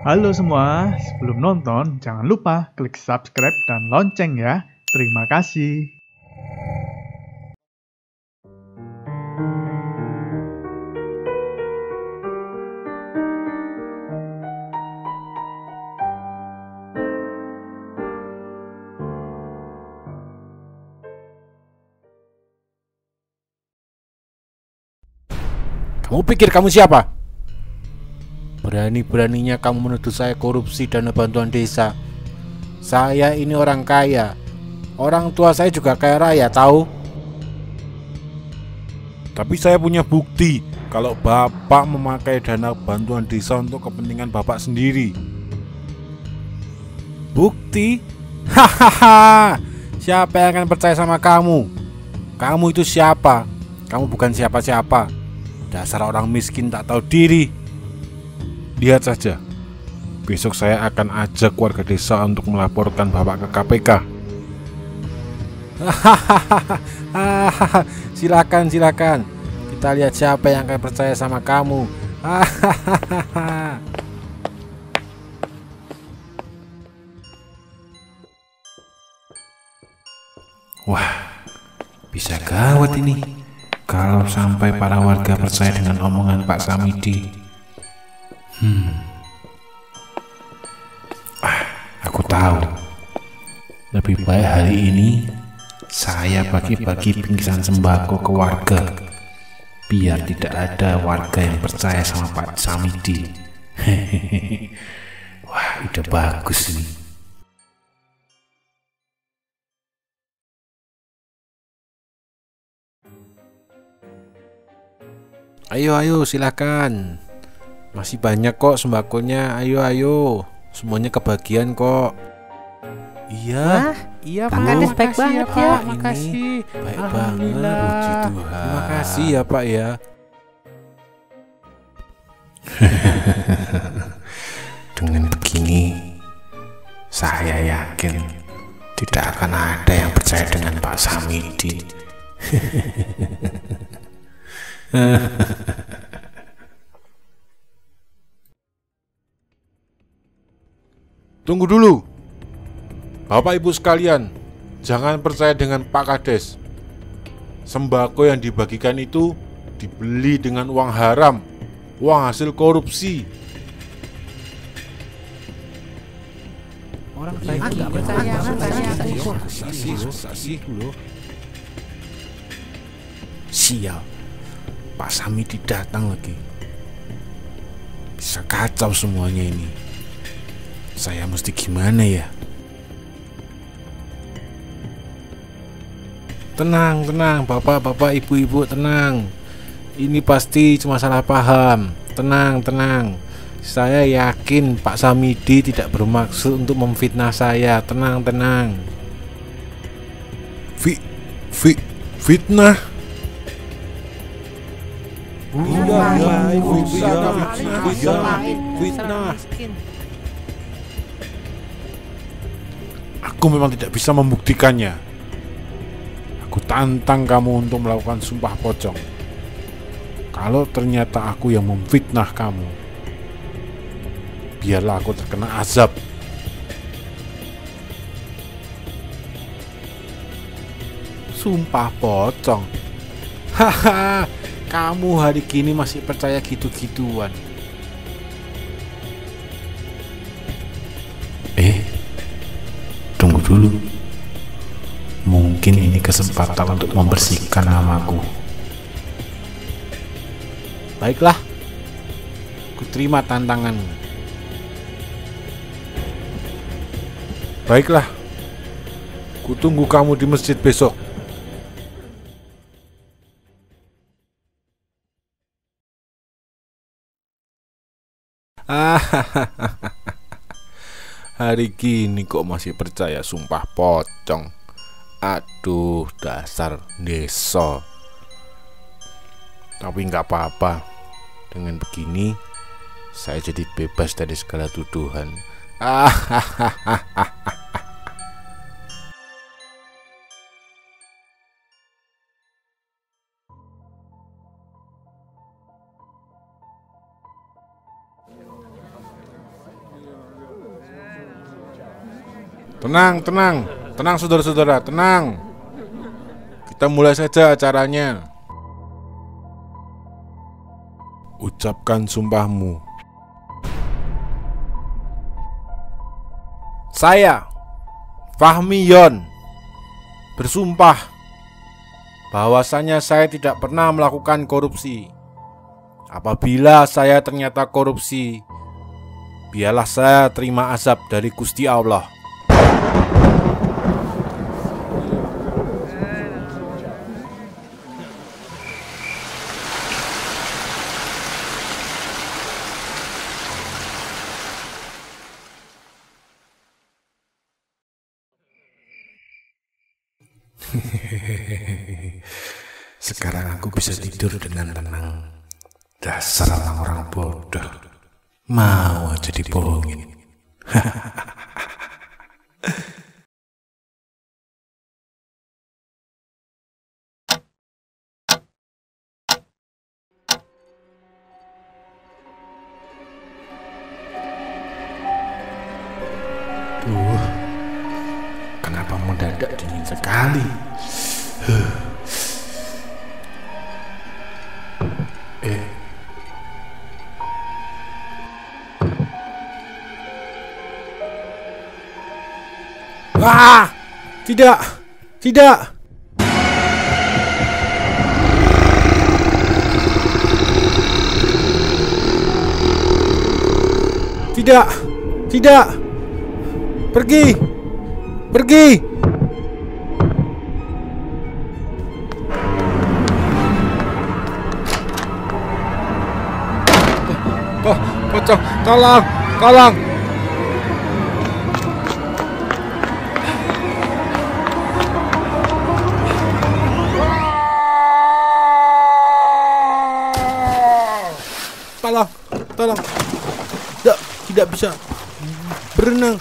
Halo semua, sebelum nonton jangan lupa klik subscribe dan lonceng ya. Terima kasih. Kamu pikir kamu siapa? Berani-beraninya kamu menuduh saya korupsi dana bantuan desa. Saya ini orang kaya. Orang tua saya juga kaya raya, tahu? Tapi saya punya bukti kalau Bapak memakai dana bantuan desa untuk kepentingan Bapak sendiri. Bukti? Hahaha. Siapa yang akan percaya sama kamu? Kamu itu siapa? Kamu bukan siapa-siapa. Dasar orang miskin tak tahu diri. Lihat saja, besok saya akan ajak warga desa untuk melaporkan Bapak ke KPK. Hahaha. Silakan. Kita lihat siapa yang akan percaya sama kamu. Hahaha. Wah, bisa gawat ini kalau sampai para warga percaya dengan omongan Pak Samidi. Aku tahu. Lebih baik hari ini saya bagi-bagi bingkisan sembako ke warga, biar tidak ada warga yang percaya sama Pak Samidi. Wah, udah bagus ini. Ayo, silakan. Masih banyak kok sembakonya. Ayo. Semuanya kebagian kok. Iya, Pak Kades baik banget ya. Makasih. Baik banget. Puji Tuhan. Terima kasih ya Pak ya. Dengan begini, saya yakin tidak akan ada yang percaya dengan Pak Samidi. Tunggu dulu. Bapak Ibu sekalian, jangan percaya dengan Pak Kades. Sembako yang dibagikan itu dibeli dengan uang haram, uang hasil korupsi. Orang baik nggak percaya. Sial, Pak Samidi datang lagi. Bisa kacau semuanya ini. Saya mesti gimana ya? Tenang, bapak, ibu, tenang. Ini pasti cuma salah paham. Tenang. Saya yakin Pak Samidi tidak bermaksud untuk memfitnah saya. Tenang. Fitnah? Fitnah. Aku memang tidak bisa membuktikannya. Aku tantang kamu untuk melakukan sumpah pocong. Kalau ternyata aku yang memfitnah kamu, biarlah aku terkena azab. Sumpah pocong. Haha, kamu hari gini masih percaya gitu-gituan. Tunggu dulu. Mungkin ini kesempatan untuk membersihkan namaku. Baiklah, ku terima tantanganmu. Baiklah, ku tunggu kamu di masjid besok. Hari gini kok masih percaya sumpah pocong. Aduh, dasar desa. Tapi nggak apa-apa. Dengan begini, saya jadi bebas dari segala tuduhan. Tenang saudara-saudara, tenang. Kita mulai saja acaranya. Ucapkan sumpahmu. Saya, Fahmi Yon, bersumpah bahwasanya saya tidak pernah melakukan korupsi. Apabila saya ternyata korupsi, biarlah saya terima azab dari Gusti Allah. Sekarang aku bisa tidur dengan tenang. Dasar orang-orang bodoh, mau aja dibohongin. Duh, kenapa mendadak dingin sekali? Ah, tidak. Tidak. Pergi. Pocong, tolong. Tolong. Tidak bisa berenang.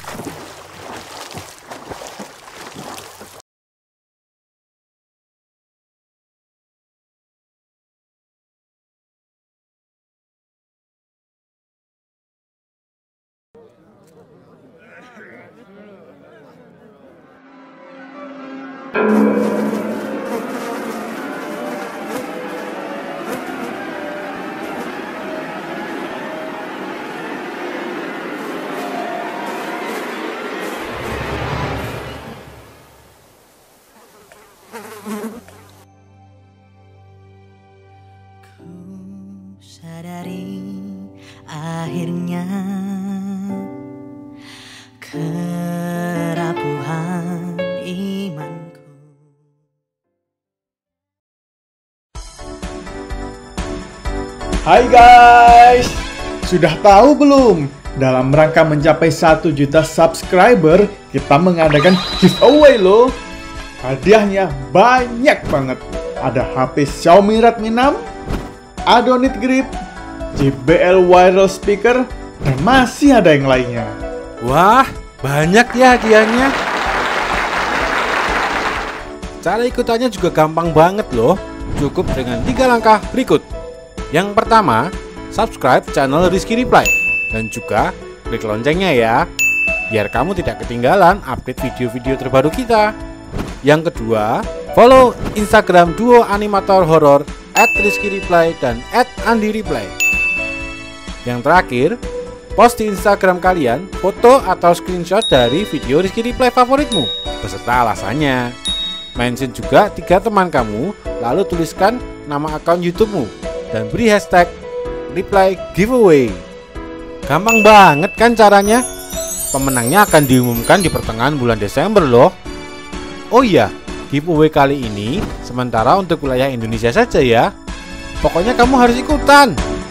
Sadari akhirnya kerapuhan imanku. Hai guys, sudah tahu belum? Dalam rangka mencapai 1 juta subscriber, kita mengadakan giveaway loh. Hadiahnya banyak banget. Ada HP Xiaomi Redmi 6, Adonit Grip, JBL Wireless Speaker, dan masih ada yang lainnya. Wah, banyak ya hadiahnya. Cara ikutannya juga gampang banget loh. Cukup dengan 3 langkah berikut. Yang pertama, subscribe channel Rizky Reply dan juga klik loncengnya ya, biar kamu tidak ketinggalan update video-video terbaru kita. Yang kedua, follow Instagram duo animator horor @rizkyreply dan @andireply. Yang terakhir, post di Instagram kalian foto atau screenshot dari video Rizky Reply favoritmu beserta alasannya. Mention juga 3 teman kamu, lalu tuliskan nama akun YouTube-mu dan beri hashtag reply giveaway. Gampang banget kan caranya? Pemenangnya akan diumumkan di pertengahan bulan Desember loh. Oh iya, giveaway kali ini sementara untuk wilayah Indonesia saja ya. Pokoknya kamu harus ikutan.